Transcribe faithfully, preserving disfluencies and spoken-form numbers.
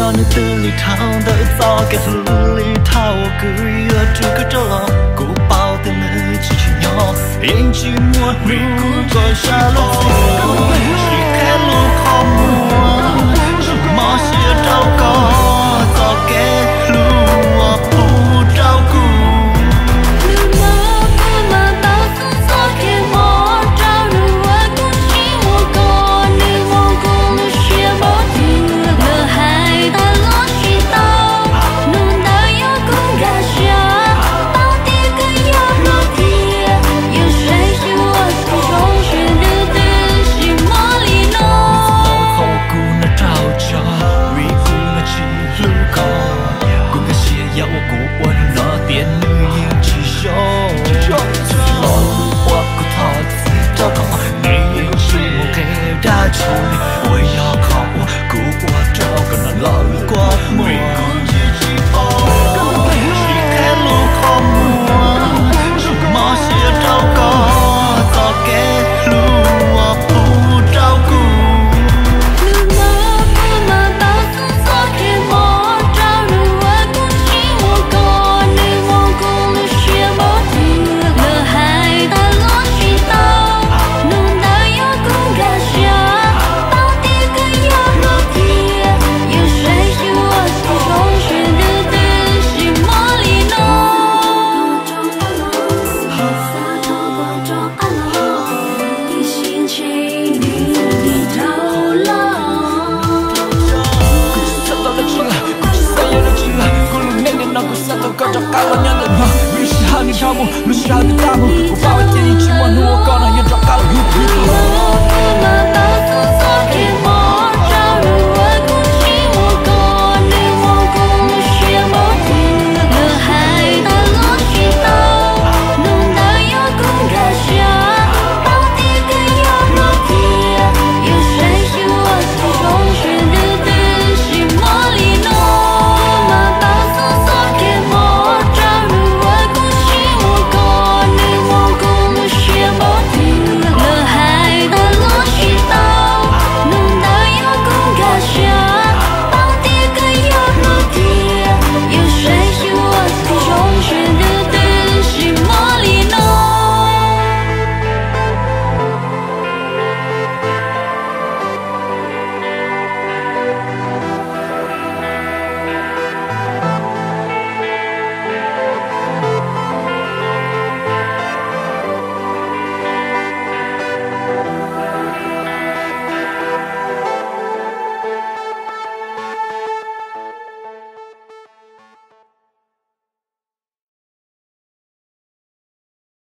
要你的里头的早该是里头个月这个着了古堡的那几群鸟眼睛我路过下了路是开路靠我是冒险找个早该路我不照顾我要靠我，顾我找个那老瓜木，是开路靠我，是冒险找个早给路我不照顾。 高着高我娘的梦，律师好你跳舞，律师好的大幕，我把我建议去往我。